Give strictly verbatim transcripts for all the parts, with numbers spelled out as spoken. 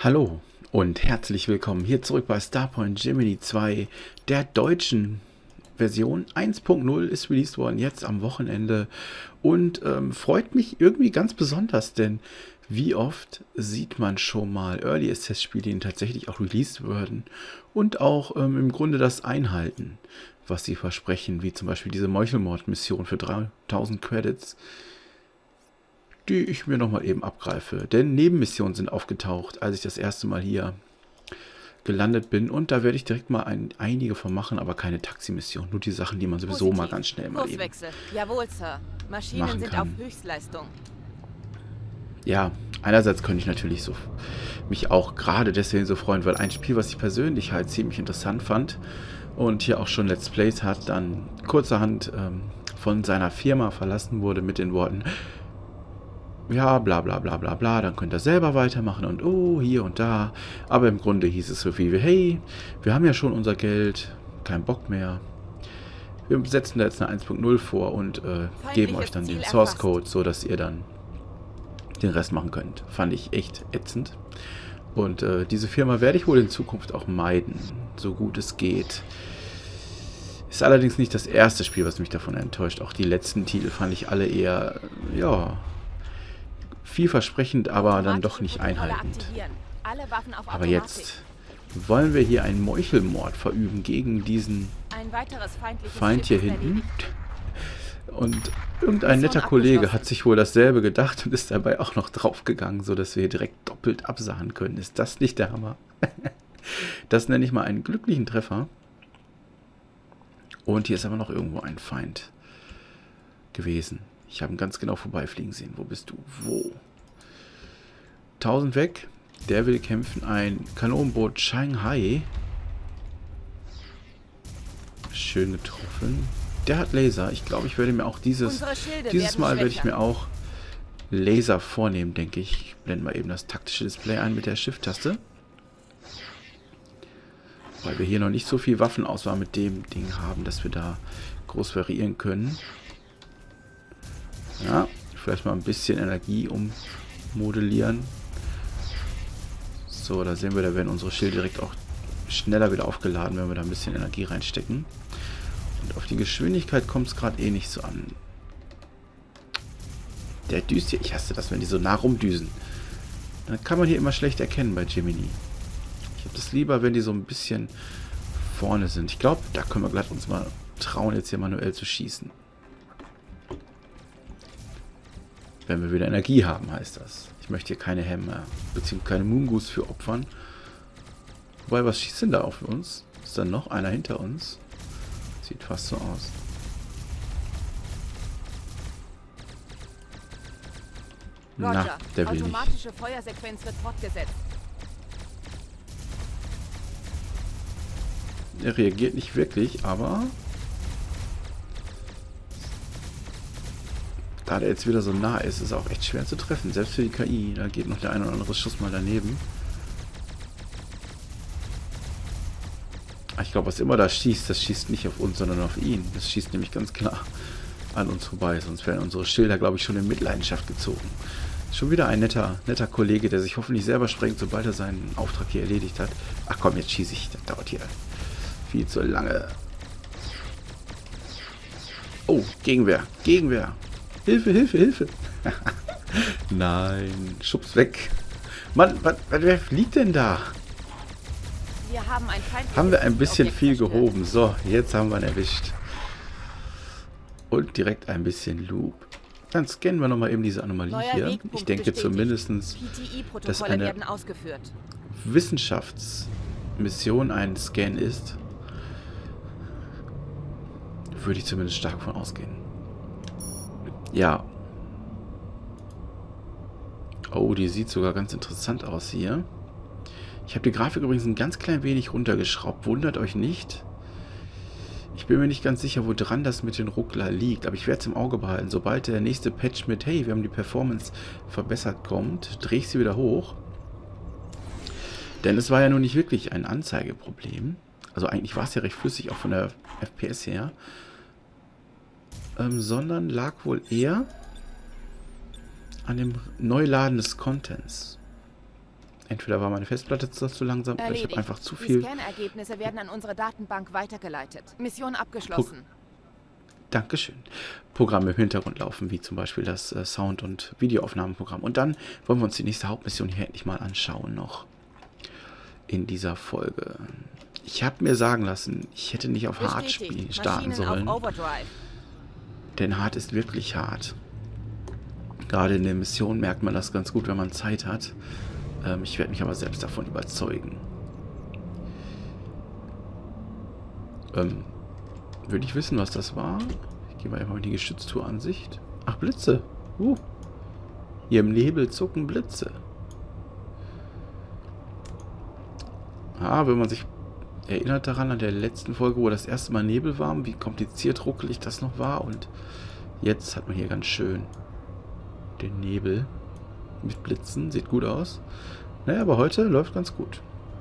Hallo und herzlich willkommen hier zurück bei Starpoint Gemini zwei, der deutschen Version. eins Punkt null ist released worden, jetzt am Wochenende, und ähm, freut mich irgendwie ganz besonders, denn wie oft sieht man schon mal Early Access Spiele, die tatsächlich auch released werden und auch ähm, im Grunde das einhalten, was sie versprechen, wie zum Beispiel diese Meuchelmord-Mission für dreitausend Credits, die ich mir nochmal eben abgreife. Denn Nebenmissionen sind aufgetaucht, als ich das erste Mal hier gelandet bin. Und da werde ich direkt mal ein, einige von machen, aber keine Taxi-Mission. Nur die Sachen, die man sowieso Positiv. mal ganz schnell mal eben Jawohl, Sir. Maschinen machen sind kann. auf Höchstleistung. Ja, einerseits könnte ich natürlich so mich auch gerade deswegen so freuen, weil ein Spiel, was ich persönlich halt ziemlich interessant fand und hier auch schon Let's Plays hat, dann kurzerhand ähm, von seiner Firma verlassen wurde mit den Worten: Ja, bla bla bla bla bla, dann könnt ihr selber weitermachen und oh, hier und da. Aber im Grunde hieß es so viel wie: Hey, wir haben ja schon unser Geld, kein Bock mehr. Wir setzen da jetzt eine eins Punkt null vor und äh, geben euch dann den Source Code, so dass ihr dann den Rest machen könnt. Fand ich echt ätzend. Und äh, diese Firma werde ich wohl in Zukunft auch meiden, so gut es geht. Ist allerdings nicht das erste Spiel, was mich davon enttäuscht. Auch die letzten Titel fand ich alle eher, ja, vielversprechend, aber dann doch nicht einhaltend. Aber jetzt wollen wir hier einen Meuchelmord verüben gegen diesen Feind hier hinten. Und irgendein netter Kollege hat sich wohl dasselbe gedacht und ist dabei auch noch draufgegangen, sodass wir hier direkt doppelt absahen können. Ist das nicht der Hammer? Das nenne ich mal einen glücklichen Treffer. Und hier ist aber noch irgendwo ein Feind gewesen. Ich habe ihn ganz genau vorbeifliegen sehen. Wo bist du? Wo? tausend weg. Der will kämpfen. Ein Kanonenboot Shanghai. Schön getroffen. Der hat Laser. Ich glaube, ich werde mir auch dieses... Dieses Mal werde ich mir auch Laser vornehmen, denke ich. Ich blende mal eben das taktische Display ein mit der Shift-Taste. Weil wir hier noch nicht so viel Waffenauswahl mit dem Ding haben, dass wir da groß variieren können. Ja, vielleicht mal ein bisschen Energie ummodellieren. So, da sehen wir, da werden unsere Schilde direkt auch schneller wieder aufgeladen, wenn wir da ein bisschen Energie reinstecken. Und auf die Geschwindigkeit kommt es gerade eh nicht so an. Der düst hier, ich hasse das, wenn die so nah rumdüsen. Dann kann man hier immer schlecht erkennen bei Gemini. Ich habe das lieber, wenn die so ein bisschen vorne sind. Ich glaube, da können wir glatt uns mal trauen, jetzt hier manuell zu schießen. Wenn wir wieder Energie haben, heißt das. Ich möchte hier keine Hämmer, beziehungsweise keine Moongoose für opfern. Wobei, was schießt denn da auf uns? Ist da noch einer hinter uns? Sieht fast so aus. Roger. Na, der will nicht. Automatische Feuersequenz wird fortgesetzt. Er reagiert nicht wirklich, aber da der jetzt wieder so nah ist, ist er auch echt schwer zu treffen. Selbst für die K I. Da geht noch der ein oder andere Schuss mal daneben. Ich glaube, was immer da schießt, das schießt nicht auf uns, sondern auf ihn. Das schießt nämlich ganz klar an uns vorbei. Sonst wären unsere Schilder, glaube ich, schon in Mitleidenschaft gezogen. Schon wieder ein netter, netter Kollege, der sich hoffentlich selber sprengt, sobald er seinen Auftrag hier erledigt hat. Ach komm, jetzt schieße ich. Das dauert hier viel zu lange. Oh, Gegenwehr. Gegenwehr. Hilfe, Hilfe, Hilfe. Nein, schub's weg. Mann, was, wer fliegt denn da? Wir haben, ein haben wir ein bisschen viel gehoben. So, jetzt haben wir ihn erwischt. Und direkt ein bisschen Loop. Dann scannen wir nochmal eben diese Anomalie hier. Ich denke zumindest, dass eine Wissenschaftsmission ein Scan ist. Würde ich zumindest stark von ausgehen. Ja. Oh, die sieht sogar ganz interessant aus hier. Ich habe die Grafik übrigens ein ganz klein wenig runtergeschraubt. Wundert euch nicht. Ich bin mir nicht ganz sicher, woran das mit den Ruckler liegt. Aber ich werde es im Auge behalten. Sobald der nächste Patch mit, hey, wir haben die Performance verbessert, kommt, drehe ich sie wieder hoch. Denn es war ja nun nicht wirklich ein Anzeigeproblem. Also eigentlich war es ja recht flüssig, auch von der F P S her. Ähm, sondern lag wohl eher an dem Neuladen des Contents. Entweder war meine Festplatte zu, zu langsam oder ich habe einfach zu viel... Die Scan-Ergebnisse werden an unsere Datenbank weitergeleitet. Mission abgeschlossen. Pro Dankeschön. Programme im Hintergrund laufen, wie zum Beispiel das äh, Sound- und Videoaufnahmeprogramm. Und dann wollen wir uns die nächste Hauptmission hier endlich mal anschauen noch. In dieser Folge. Ich habe mir sagen lassen, ich hätte nicht auf Hard spielen, starten sollen. Denn Hard ist wirklich hart. Gerade in der Mission merkt man das ganz gut, wenn man Zeit hat. Ähm, ich werde mich aber selbst davon überzeugen. Ähm, würde ich wissen, was das war? Ich gehe mal einfach in die Geschütztouransicht. Ach, Blitze. Uh. Hier im Nebel zucken Blitze. Ah, wenn man sich erinnert daran, an der letzten Folge, wo das erste Mal Nebel war, wie kompliziert ruckelig das noch war. Und jetzt hat man hier ganz schön den Nebel mit Blitzen. Sieht gut aus. Naja, aber heute läuft ganz gut.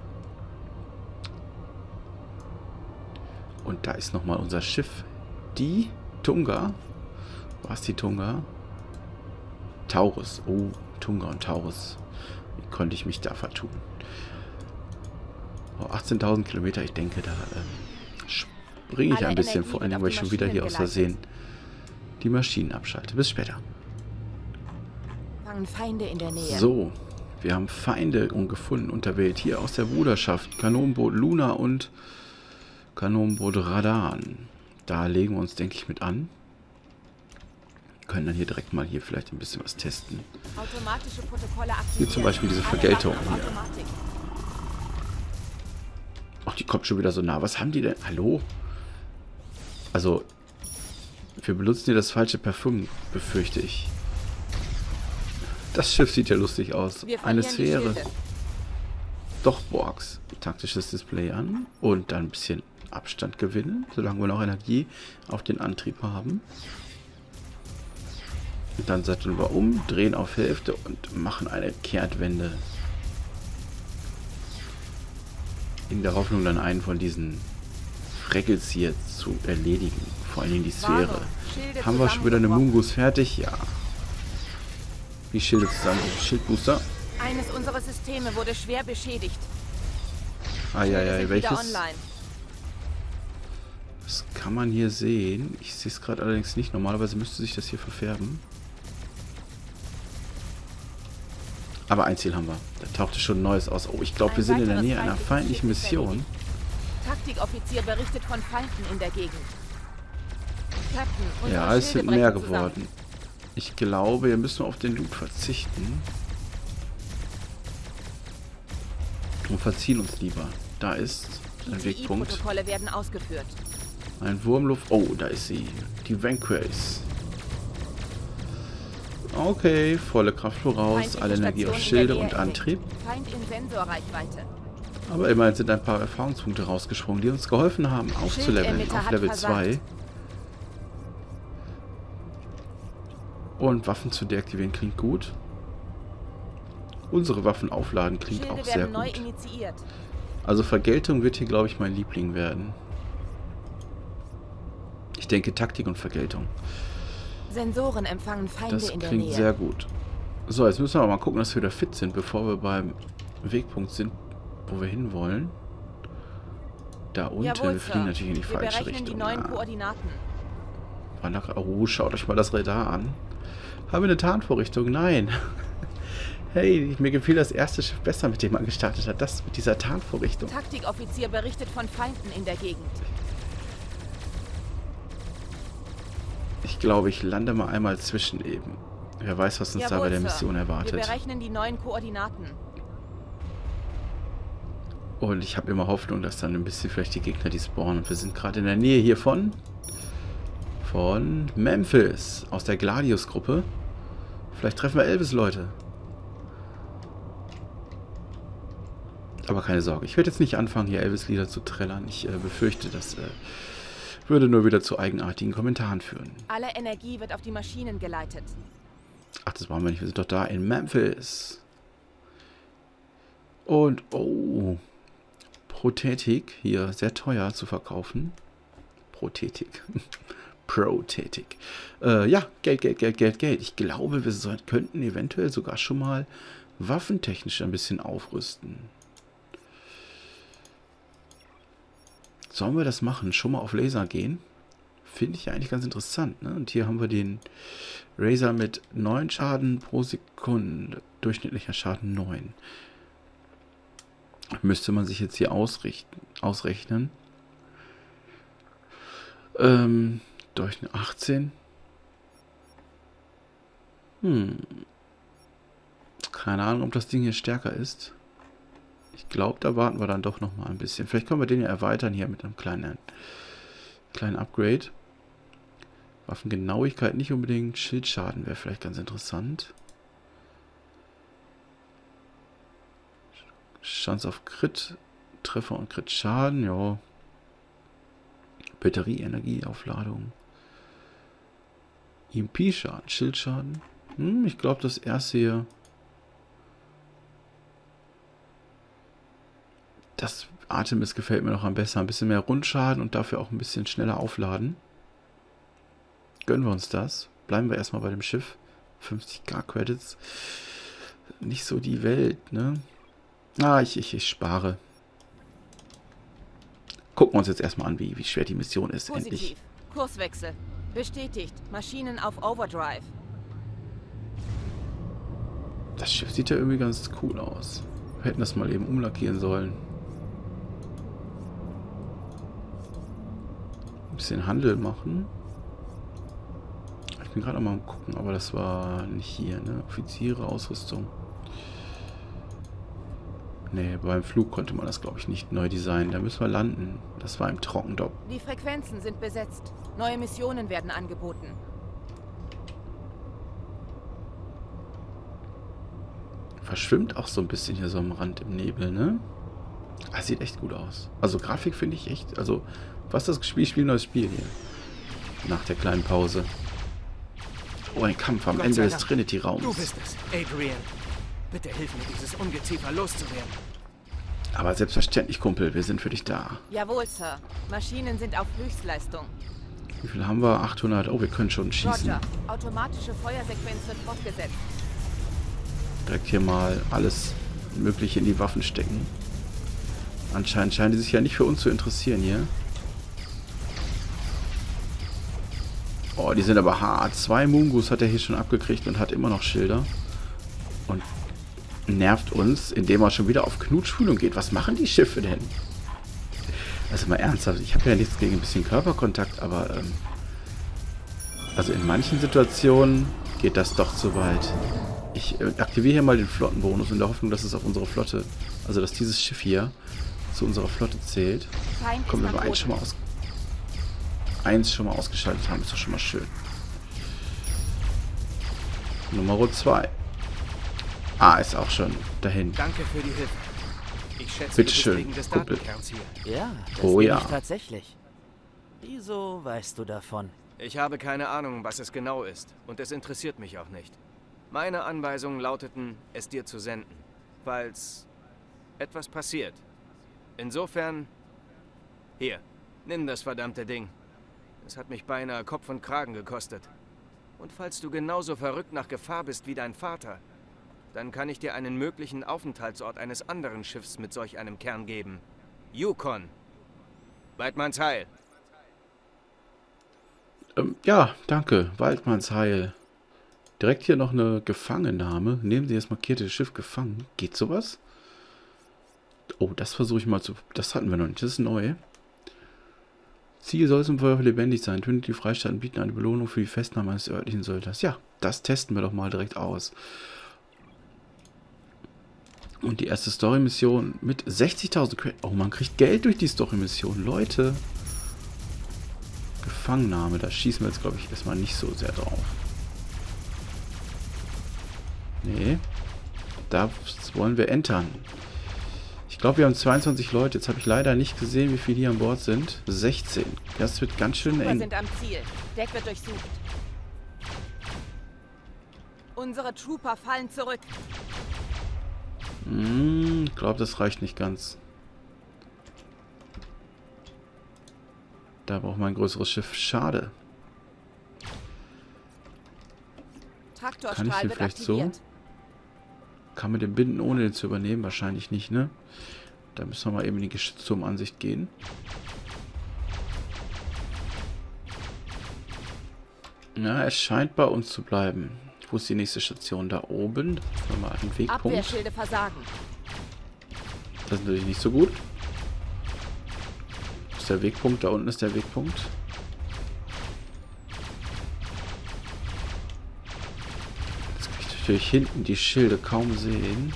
Und da ist nochmal unser Schiff. Die Tunga. War es die Tunga? Taurus. Oh, Tunga und Taurus. Wie konnte ich mich da vertun? achtzehntausend Kilometer, ich denke, da ähm, springe ich ein bisschen, vor allem, weil ich schon wieder hier aus Versehen die Maschinen abschalte. Bis später. Feinde in der Nähe. So, wir haben Feinde gefunden unterwegs. Hier aus der Bruderschaft. Kanonenboot Luna und Kanonenboot Radan. Da legen wir uns, denke ich, mit an. Können dann hier direkt mal hier vielleicht ein bisschen was testen. Automatische Protokolle aktivieren. Hier zum Beispiel diese Vergeltung hier. Ach, die kommt schon wieder so nah. Was haben die denn? Hallo? Also, wir benutzen hier das falsche Parfüm, befürchte ich. Das Schiff sieht ja lustig aus. Eine Sphäre. Doch, Borgs. Taktisches Display an. Und dann ein bisschen Abstand gewinnen, solange wir noch Energie auf den Antrieb haben. Und dann satteln wir um, drehen auf Hälfte und machen eine Kehrtwende. In der Hoffnung, dann einen von diesen Freckels hier zu erledigen. Vor allem die Sphäre. Haben wir schon wieder eine Mungus fertig? Ja. Wie Schilde zusammen? Schildbooster. Eines unserer Systeme wurde schwer beschädigt. Ah ja, ja, welches? Das kann man hier sehen. Ich sehe es gerade allerdings nicht. Normalerweise müsste sich das hier verfärben. Aber ein Ziel haben wir. Da tauchte schon ein neues aus. Oh, ich glaube, wir sind in der Nähe einer feindlichen Mission. Taktikoffizier berichtet von Feinden in der Gegend. Captain, ja, es sind mehr geworden. Ich glaube, wir müssen auf den Loot verzichten. Und verziehen uns lieber. Da ist ein Wegpunkt. Werden ausgeführt. Ein Wurmluft. Oh, da ist sie. Die Vanquish. Okay, volle Kraft voraus, alle Energie auf Schilde und Antrieb. Feind in Sensorreichweite. Aber immerhin sind ein paar Erfahrungspunkte rausgesprungen, die uns geholfen haben, aufzuleveln auf Level zwei. Und Waffen zu deaktivieren klingt gut. Unsere Waffen aufladen klingt auch sehr gut. Also Vergeltung wird hier, glaube ich, mein Liebling werden. Ich denke Taktik und Vergeltung. Sensoren empfangen Feinde das in der Nähe. Das klingt sehr gut. So, jetzt müssen wir mal gucken, dass wir wieder fit sind, bevor wir beim Wegpunkt sind, wo wir hinwollen. Da unten, Jawohl, wir fliegen natürlich in die wir falsche Richtung. Richtung. Die neuen ja. Koordinaten. Oh, schaut euch mal das Radar an. Haben wir eine Tarnvorrichtung? Nein. Hey, mir gefiel das erste Schiff besser, mit dem man gestartet hat. Das mit dieser Tarnvorrichtung. Taktikoffizier berichtet von Feinden in der Gegend. Ich glaube, ich lande mal einmal zwischen eben. Wer weiß, was uns Jawohl, da bei der Sir. Mission erwartet. Wir berechnen die neuen Koordinaten. Und ich habe immer Hoffnung, dass dann ein bisschen vielleicht die Gegner die spawnen. Und wir sind gerade in der Nähe hier von... Von Memphis. Aus der Gladius-Gruppe. Vielleicht treffen wir Elvis, Leute. Aber keine Sorge. Ich werde jetzt nicht anfangen, hier Elvis-Lieder zu trällern. Ich äh, befürchte, das äh, würde nur wieder zu eigenartigen Kommentaren führen. Alle Energie wird auf die Maschinen geleitet. Ach, das brauchen wir nicht. Wir sind doch da in Memphis. Und, oh... Prothetik. Hier sehr teuer zu verkaufen. Prothetik. Prothetik. Äh, ja, Geld, Geld, Geld, Geld, Geld. Ich glaube, wir so, könnten eventuell sogar schon mal waffentechnisch ein bisschen aufrüsten. Sollen wir das machen? Schon mal auf Laser gehen? Finde ich ja eigentlich ganz interessant, ne? Und hier haben wir den Razor mit neun Schaden pro Sekunde. Durchschnittlicher Schaden neun. Müsste man sich jetzt hier ausrichten, ausrechnen. Ähm, durch achtzehn. Hm. Keine Ahnung, ob das Ding hier stärker ist. Ich glaube, da warten wir dann doch noch mal ein bisschen. Vielleicht können wir den ja erweitern hier mit einem kleinen, kleinen Upgrade. Waffengenauigkeit nicht unbedingt. Schildschaden wäre vielleicht ganz interessant. Chance auf Crit, Treffer und Crit-Schaden, ja. Batterie-Energieaufladung. E M P-Schaden, Schildschaden. Hm, ich glaube, das erste hier. Das Artemis gefällt mir noch am besten. Ein bisschen mehr Rundschaden und dafür auch ein bisschen schneller aufladen. Gönnen wir uns das. Bleiben wir erstmal bei dem Schiff. fünfzig K Credits. Nicht so die Welt, ne? Ah, ich, ich, ich spare. Gucken wir uns jetzt erstmal an, wie, wie schwer die Mission ist. Positiv. Endlich. Kurswechsel. Bestätigt. Maschinen auf Overdrive. Das Schiff sieht ja irgendwie ganz cool aus. Wir hätten das mal eben umlackieren sollen. Ein bisschen Handel machen. Ich bin gerade mal am gucken, aber das war nicht hier, ne? Offiziere, Ausrüstung. Ne, beim Flug konnte man das, glaube ich, nicht neu designen. Da müssen wir landen. Das war im Trockendock. Die Frequenzen sind besetzt. Neue Missionen werden angeboten. Verschwimmt auch so ein bisschen hier so am Rand im Nebel, ne? Ah, sieht echt gut aus. Also Grafik finde ich echt, also was das Spiel, Spiel, neues Spiel hier. Nach der kleinen Pause. Oh, ein Kampf am Ende des Trinity-Raums. Du bist es, Adrian. Bitte hilf mir, dieses Ungeziefer loszuwerden. Aber selbstverständlich, Kumpel, wir sind für dich da. Jawohl, Sir. Maschinen sind auf Höchstleistung. Wie viel haben wir? achthundert. Oh, wir können schon schießen. Roger. Automatische Feuersequenz wird fortgesetzt. Direkt hier mal alles Mögliche in die Waffen stecken. Anscheinend scheinen die sich ja nicht für uns zu interessieren hier. Oh, die sind aber hart. Zwei Mungus hat er hier schon abgekriegt und hat immer noch Schilder. Und nervt uns, indem er schon wieder auf Knutschfühlung geht. Was machen die Schiffe denn? Also mal ernsthaft, ich habe ja nichts gegen ein bisschen Körperkontakt, aber ähm, also in manchen Situationen geht das doch zu weit. Ich äh, aktiviere hier mal den Flottenbonus in der Hoffnung, dass es auf unsere Flotte, also dass dieses Schiff hier zu unserer Flotte zählt. Feind Komm, ist wenn wir am eins schon mal aus eins schon mal ausgeschaltet haben, ist doch schon mal schön. Nummer zwei. Ah, ist auch schon dahin. Danke für die Hilfe. Ich schätze, Bitte du bist schön, wegen des Kumpel. Datenkerns hier. Ja, das Oh bin ja. ich tatsächlich. Wieso weißt du davon? Ich habe keine Ahnung, was es genau ist. Und es interessiert mich auch nicht. Meine Anweisungen lauteten, es dir zu senden. Falls etwas passiert. Insofern... Hier, nimm das verdammte Ding. Es hat mich beinahe Kopf und Kragen gekostet. Und falls du genauso verrückt nach Gefahr bist wie dein Vater, dann kann ich dir einen möglichen Aufenthaltsort eines anderen Schiffs mit solch einem Kern geben. Yukon. Weidmanns Heil. Ähm, ja, danke. Waldmanns Heil. Direkt hier noch eine Gefangennahme. Nehmen Sie das markierte Schiff gefangen. Geht sowas? Oh, das versuche ich mal zu... Das hatten wir noch nicht. Das ist neu. Ziel soll zum Feuer lebendig sein. Trinity Freistaat bieten eine Belohnung für die Festnahme eines örtlichen Soldaters. Ja, das testen wir doch mal direkt aus. Und die erste Story-Mission mit sechzigtausend Credits. Oh, man kriegt Geld durch die Story-Mission. Leute. Gefangennahme. Da schießen wir jetzt, glaube ich, erstmal nicht so sehr drauf. Nee. Da wollen wir entern. Ich glaube, wir haben zweiundzwanzig Leute. Jetzt habe ich leider nicht gesehen, wie viele hier an Bord sind. sechzehn. Das wird ganz schön Wir eng. sind am Ziel. Deck wird durchsucht. Unsere Trooper fallen zurück. Hm, ich glaube, das reicht nicht ganz. Da braucht man ein größeres Schiff. Schade. Kann ich Traktorstrahl hier wird vielleicht so? aktiviert. Kann man den binden, ohne den zu übernehmen? Wahrscheinlich nicht, ne? Da müssen wir mal eben in die Geschützturmansicht gehen. Na, es scheint bei uns zu bleiben. Wo ist die nächste Station? Da oben. Da haben wir einen Wegpunkt. Abwehrschilde versagen. Das ist natürlich nicht so gut. Das ist der Wegpunkt. Da unten ist der Wegpunkt. Jetzt kann ich natürlich hinten die Schilde kaum sehen.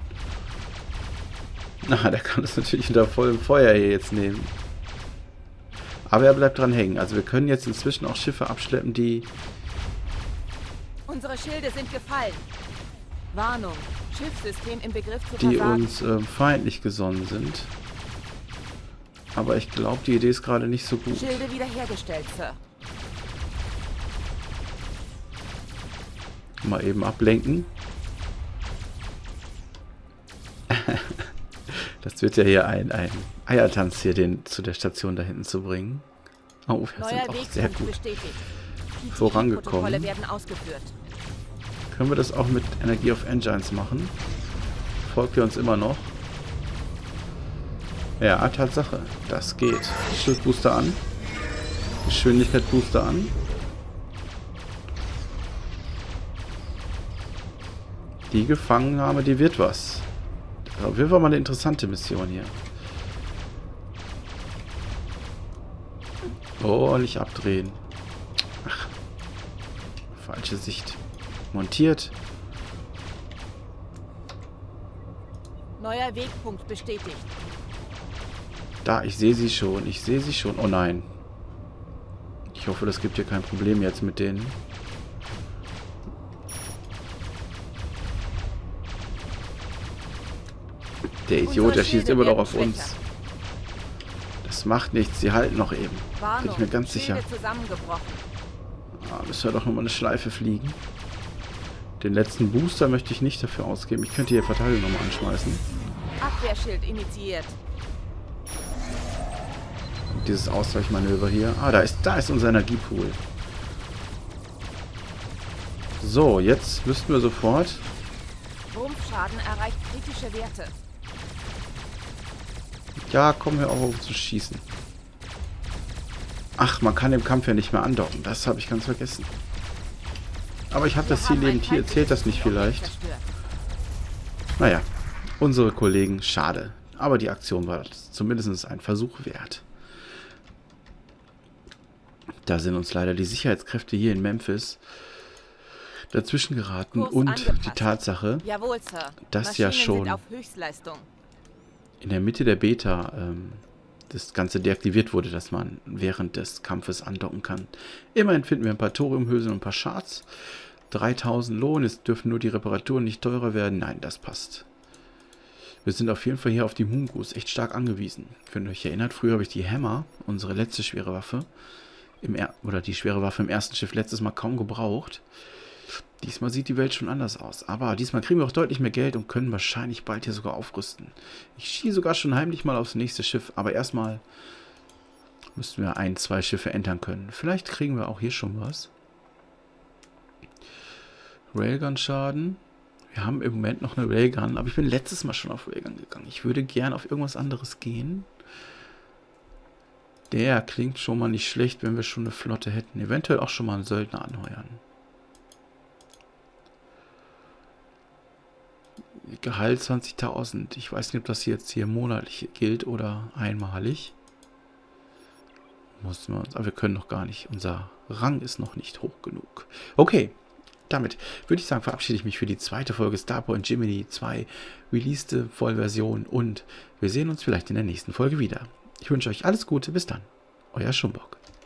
Na, der kann das natürlich unter vollem Feuer hier jetzt nehmen. Aber er bleibt dran hängen. Also wir können jetzt inzwischen auch Schiffe abschleppen, die... Unsere Schilde sind gefallen. Warnung. Schiffssystem im Begriff zu die versagen. uns äh, feindlich gesonnen sind. Aber ich glaube, die Idee ist gerade nicht so gut. Schilde wiederhergestellt, Sir. Mal eben ablenken. Das wird ja hier ein, ein Eiertanz, hier den zu der Station da hinten zu bringen. Oh, wir Neuer sind auch Wegpunkt sehr gut bestätigt. vorangekommen. Protokolle werden ausgeführt. Können wir das auch mit Energie of Engines machen? Folgt ihr uns immer noch? Ja, Tatsache. Das geht. Schildbooster an. Geschwindigkeit Booster an. Die Gefangennahme, die wird was. Auf jeden Fall mal eine interessante Mission hier. Oh, nicht abdrehen. Ach. Falsche Sicht. Montiert. Neuer Wegpunkt bestätigt. Da, ich sehe sie schon. Ich sehe sie schon. Oh nein. Ich hoffe, das gibt hier kein Problem jetzt mit denen. Der Idiot, der schießt immer noch auf uns. Das macht nichts. Sie halten noch eben. Bin ich mir ganz sicher. Ah, müssen wir doch nochmal eine Schleife fliegen. Den letzten Booster möchte ich nicht dafür ausgeben. Ich könnte hier Verteidigung nochmal anschmeißen. Abwehrschild initiiert. Und dieses Ausweichmanöver hier. Ah, da ist, da ist unser Energiepool. So, jetzt müssten wir sofort... Rumpfschaden erreicht kritische Werte. Ja, kommen wir auch auf zu schießen. Ach, man kann im Kampf ja nicht mehr andocken. Das habe ich ganz vergessen. Aber ich habe das Ziel eben hier. Zählt das nicht vielleicht? Naja, unsere Kollegen, schade. Aber die Aktion war zumindest ein Versuch wert. Da sind uns leider die Sicherheitskräfte hier in Memphis dazwischen geraten. Kurs Und angepasst. die Tatsache, Jawohl, Sir. dass Maschinen ja schon sind auf Höchstleistung. in der Mitte der Beta ähm, das Ganze deaktiviert wurde, dass man während des Kampfes andocken kann. Immerhin finden wir ein paar Thoriumhülsen und ein paar Shards. dreitausend Lohn, es dürfen nur die Reparaturen nicht teurer werden. Nein, das passt. Wir sind auf jeden Fall hier auf die Mungus echt stark angewiesen. Wenn ihr euch erinnert, früher habe ich die Hammer, unsere letzte schwere Waffe, im er oder die schwere Waffe im ersten Schiff letztes Mal kaum gebraucht. Diesmal sieht die Welt schon anders aus. Aber diesmal kriegen wir auch deutlich mehr Geld und können wahrscheinlich bald hier sogar aufrüsten. Ich schieße sogar schon heimlich mal aufs nächste Schiff. Aber erstmal müssten wir ein, zwei Schiffe entern können. Vielleicht kriegen wir auch hier schon was. Railgun-Schaden. Wir haben im Moment noch eine Railgun. Aber ich bin letztes Mal schon auf Railgun gegangen. Ich würde gern auf irgendwas anderes gehen. Der klingt schon mal nicht schlecht, wenn wir schon eine Flotte hätten. Eventuell auch schon mal einen Söldner anheuern. Gehalt zwanzigtausend. Ich weiß nicht, ob das jetzt hier monatlich gilt oder einmalig. Mussten wir uns, aber wir können noch gar nicht. Unser Rang ist noch nicht hoch genug. Okay, damit würde ich sagen, verabschiede ich mich für die zweite Folge Starpoint Gemini zwei releaste Vollversion und wir sehen uns vielleicht in der nächsten Folge wieder. Ich wünsche euch alles Gute, bis dann. Euer Schumbock.